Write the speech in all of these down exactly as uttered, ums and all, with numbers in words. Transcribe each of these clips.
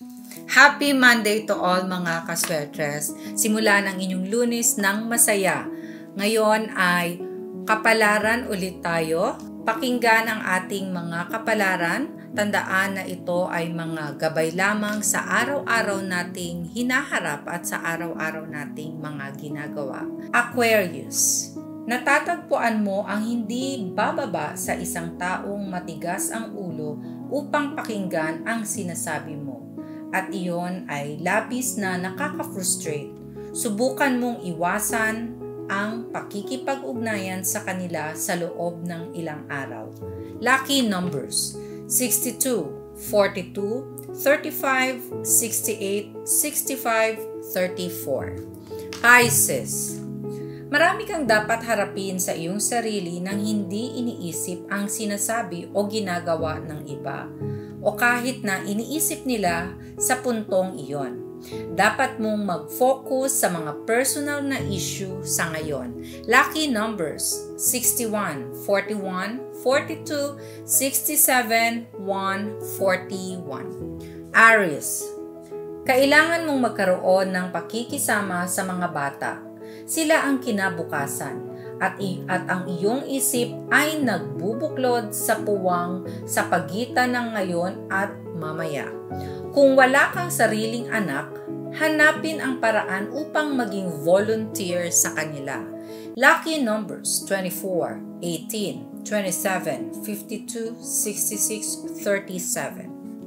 Happy Monday to all mga kaswertres. Simula ng inyong Lunes ng masaya. Ngayon ay kapalaran ulit tayo. Pakinggan ang ating mga kapalaran. Tandaan na ito ay mga gabay lamang sa araw-araw nating hinaharap at sa araw-araw nating mga ginagawa. Aquarius. Natatagpuan mo ang hindi bababa sa isang taong matigas ang ulo upang pakinggan ang sinasabi mo. At iyon ay labis na nakaka-frustrate. Subukan mong iwasan ang pakikipag-ugnayan sa kanila sa loob ng ilang araw. Lucky numbers: sixty-two, forty-two, thirty-five, sixty-eight, sixty-five, thirty-four. Pisces. Marami kang dapat harapin sa iyong sarili nang hindi iniisip ang sinasabi o ginagawa ng iba, o kahit na iniisip nila sa puntong iyon. Dapat mong mag-focus sa mga personal na issue sa ngayon. Lucky numbers: sixty-one, forty-one, forty-two, sixty-seven, one, forty-one. Aries. Kailangan mong magkaroon ng pakikisama sa mga bata. Sila ang kinabukasan at, at ang iyong isip ay nagbubuklod sa puwang sa pagitan ng ngayon at mamaya. Kung wala kang sariling anak, hanapin ang paraan upang maging volunteer sa kanila. Lucky numbers: twenty-four, eighteen, twenty-seven, fifty-two, sixty-six, thirty-seven.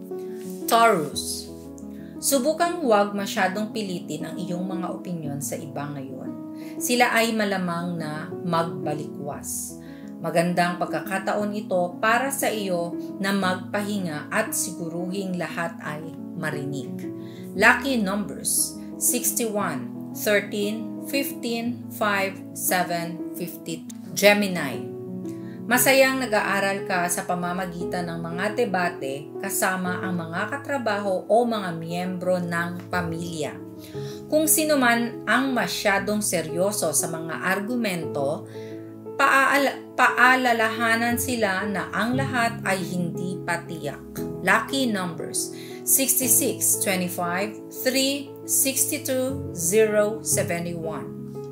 Taurus. Subukang huwag masyadong pilitin ang iyong mga opinyon sa iba ngayon. Sila ay malamang na magbalikwas. Magandang pagkakataon ito para sa iyo na magpahinga at siguruhing lahat ay marinig. Lucky numbers: sixty-one, thirteen, fifteen, five, seven, fifty. Gemini. Masayang nag-aaral ka sa pamamagitan ng mga debate kasama ang mga katrabaho o mga miyembro ng pamilya. Kung sino man ang masyadong seryoso sa mga argumento, paal- paalalahanan sila na ang lahat ay hindi patiyak. Lucky numbers: sixty-six, twenty-five, three, sixty-two, zero, seventy-one.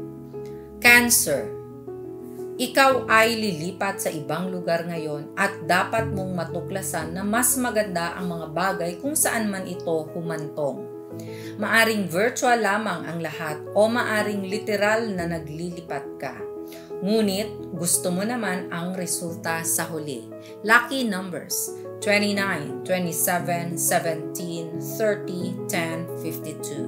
Cancer. Ikaw ay lilipat sa ibang lugar ngayon at dapat mong matuklasan na mas maganda ang mga bagay kung saan man ito humantong. Maaring virtual lamang ang lahat o maaring literal na naglilipat ka. Ngunit gusto mo naman ang resulta sa huli. Lucky numbers: twenty-nine, twenty-seven, seventeen, thirty, ten, fifty-two.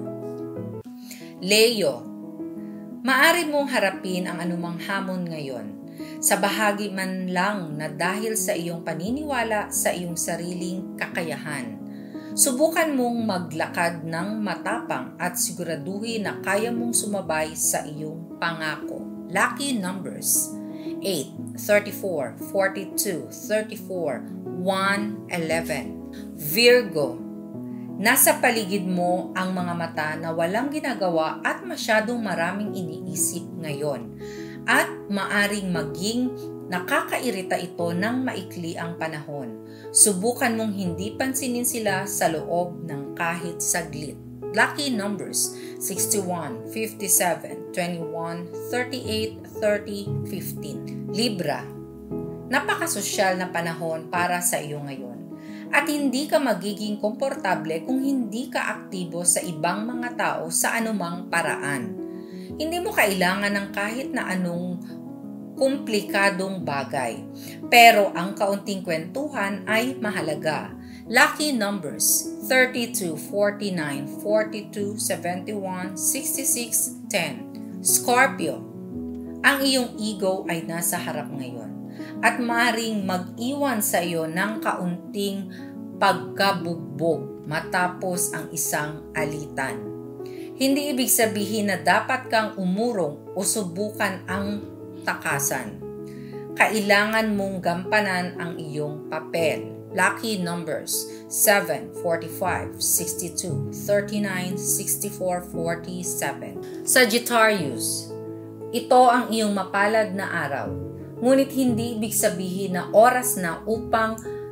Leo. Maari mong harapin ang anumang hamon ngayon, sa bahagi man lang na dahil sa iyong paniniwala sa iyong sariling kakayahan. Subukan mong maglakad ng matapang at siguraduhin na kaya mong sumabay sa iyong pangako. Lucky numbers: eight, thirty-four, forty-two, thirty-four, one, eleven. Virgo. Nasa paligid mo ang mga mata na walang ginagawa at masyadong maraming iniisip ngayon. At maaring maging nakakairita ito ng maikli ang panahon. Subukan mong hindi pansinin sila sa loob ng kahit saglit. Lucky numbers: sixty-one, fifty-seven, twenty-one, thirty-eight, thirty, fifteen. Libra. Napakasosyal na panahon para sa iyo ngayon. At hindi ka magiging komportable kung hindi ka aktibo sa ibang mga tao sa anumang paraan. Hindi mo kailangan ng kahit na anong komplikadong bagay. Pero ang kaunting kwentuhan ay mahalaga. Lucky numbers: thirty-two, forty-nine, forty-two, seventy-one, sixty-six, ten. Scorpio. Ang iyong ego ay nasa harap ngayon at maring mag-iwan sa iyo ng kaunting pagkabugbog matapos ang isang alitan. Hindi ibig sabihin na dapat kang umurong o subukan ang takasan. Kailangan mong gampanan ang iyong papel. Lucky numbers: seven, forty-five, sixty-two, thirty-nine, sixty-four, forty-seven. Sagittarius. Ito ang iyong mapalad na araw. Ngunit hindi ibig sabihin na oras na upang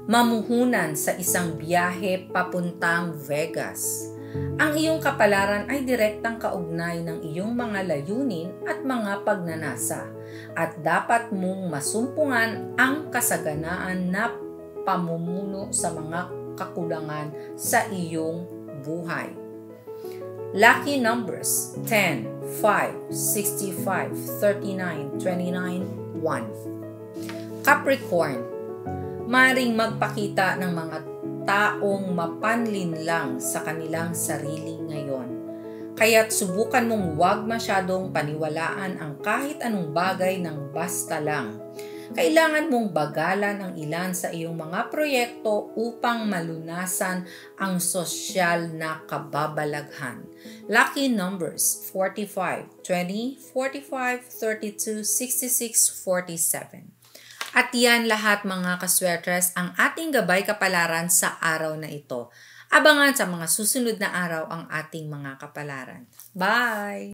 mamuhunan sa isang biyahe papuntang Vegas. Ang iyong kapalaran ay direktang kaugnay ng iyong mga layunin at mga pagnanasa at dapat mong masumpungan ang kasaganaan na pamumuno sa mga kakulangan sa iyong buhay. Lucky numbers ten, five, sixty-five, thirty-nine, twenty-nine, one. Capricorn, maring magpakita ng mga taong mapanlinlang sa kanilang sarili ngayon. Kaya't subukan mong huwag masyadong paniwalaan ang kahit anong bagay ng basta lang. Kailangan mong bagalan ang ilan sa iyong mga proyekto upang malunasan ang sosyal na kababalaghan. Lucky numbers forty-five, twenty, forty-five, thirty-two, sixty-six, forty-seven. At yan lahat mga kaswertres ang ating gabay kapalaran sa araw na ito. Abangan sa mga susunod na araw ang ating mga kapalaran. Bye!